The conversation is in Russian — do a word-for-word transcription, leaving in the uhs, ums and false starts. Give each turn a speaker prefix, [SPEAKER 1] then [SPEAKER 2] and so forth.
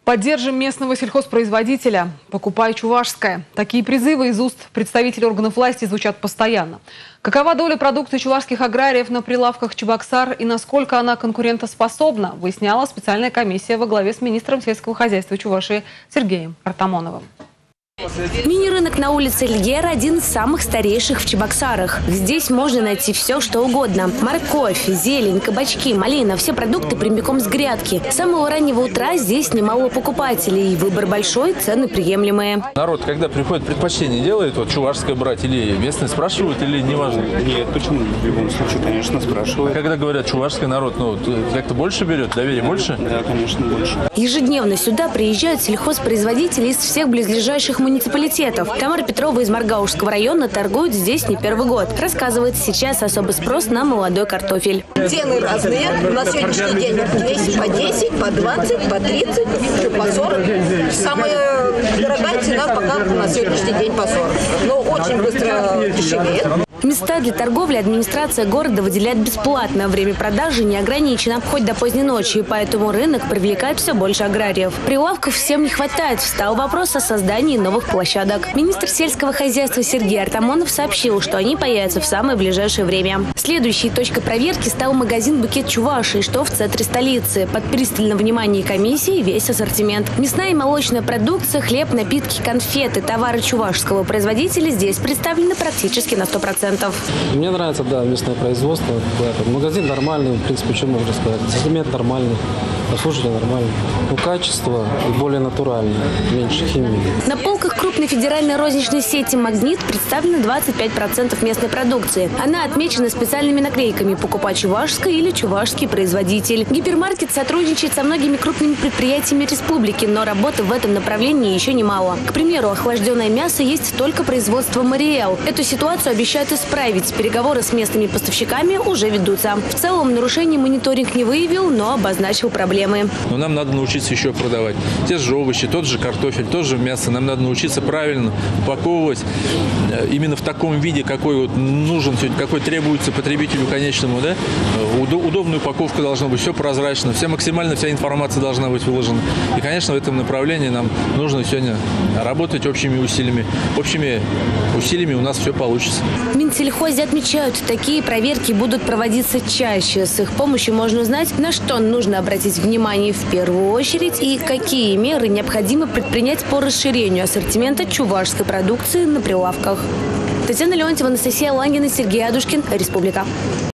[SPEAKER 1] Поддержим местного сельхозпроизводителя. Покупай чувашское. Такие призывы из уст представителей органов власти звучат постоянно. Какова доля продукции чувашских аграриев на прилавках Чебоксар и насколько она конкурентоспособна, выясняла специальная комиссия во главе с министром сельского хозяйства Чувашии Сергеем Артамоновым.
[SPEAKER 2] Мини-рынок на улице Льера – один из самых старейших в Чебоксарах. Здесь можно найти все, что угодно. Морковь, зелень, кабачки, малина – все продукты прямиком с грядки. С самого раннего утра здесь немало покупателей. Выбор большой, цены приемлемые.
[SPEAKER 3] Народ, когда приходит, предпочтение делает, вот чувашское брать или местное, спрашивают или не важно?
[SPEAKER 4] Нет, почему? В любом случае, конечно, спрашивают.
[SPEAKER 3] А когда говорят чувашский народ, ну, как-то больше берет, доверие больше?
[SPEAKER 4] Да, конечно, больше.
[SPEAKER 2] Ежедневно сюда приезжают сельхозпроизводители из всех близлежащих муниципалитетов. Тамара Петрова из Маргаушского района торгует здесь не первый год. Рассказывает, сейчас особый спрос на молодой картофель.
[SPEAKER 5] Цены разные. На сегодняшний день есть по десять, по двадцать, по тридцать, по сорок. Самая дорогая цена пока на сегодняшний день по сорок. Но очень быстро дешевеет.
[SPEAKER 2] Места для торговли администрация города выделяет бесплатно. Время продажи не ограничено, хоть до поздней ночи, и поэтому рынок привлекает все больше аграриев. Прилавков всем не хватает. Встал вопрос о создании новых площадок. Министр сельского хозяйства Сергей Артамонов сообщил, что они появятся в самое ближайшее время. Следующей точкой проверки стал магазин «Букет Чувашии», что в центре столицы. Под пристальным вниманием комиссии весь ассортимент. Мясная и молочная продукция, хлеб, напитки, конфеты, товары чувашского производителя здесь представлены практически на сто процентов.
[SPEAKER 6] Мне нравится, да, местное производство. Магазин нормальный, в принципе, что можно сказать. Ассортимент нормальный, обслуживание нормальное. Но качество более натуральное, меньше химии.
[SPEAKER 2] На полках крупной федеральной розничной сети «Магнит» представлено двадцать пять процентов местной продукции. Она отмечена специальными наклейками «Покупай чувашское» или «Чувашский производитель». Гипермаркет сотрудничает со многими крупными предприятиями республики, но работы в этом направлении еще немало. К примеру, охлажденное мясо есть только производство «Мариэл». Эту ситуацию обещают исправить. Переговоры с местными поставщиками уже ведутся. В целом нарушений мониторинг не выявил, но обозначил проблемы.
[SPEAKER 3] Но нам надо научиться еще продавать. Те же овощи, тот же картофель, тот же мясо. Нам надо научиться правильно упаковывать именно в таком виде, какой вот нужен, какой требуется потребителю конечному. Да? Удобная упаковка должна быть, все прозрачно, вся максимально вся информация должна быть выложена. И, конечно, в этом направлении нам нужно сегодня работать общими усилиями. Общими усилиями у нас все получится.
[SPEAKER 2] В Минсельхозе отмечают, такие проверки будут проводиться чаще. С их помощью можно узнать, на что нужно обратить внимание в первую очередь и какие меры необходимо предпринять по расширению ассортимента чувашской продукции на прилавках. Татьяна Леонтьева, Анастасия Лангина, Сергей Адушкин. Республика.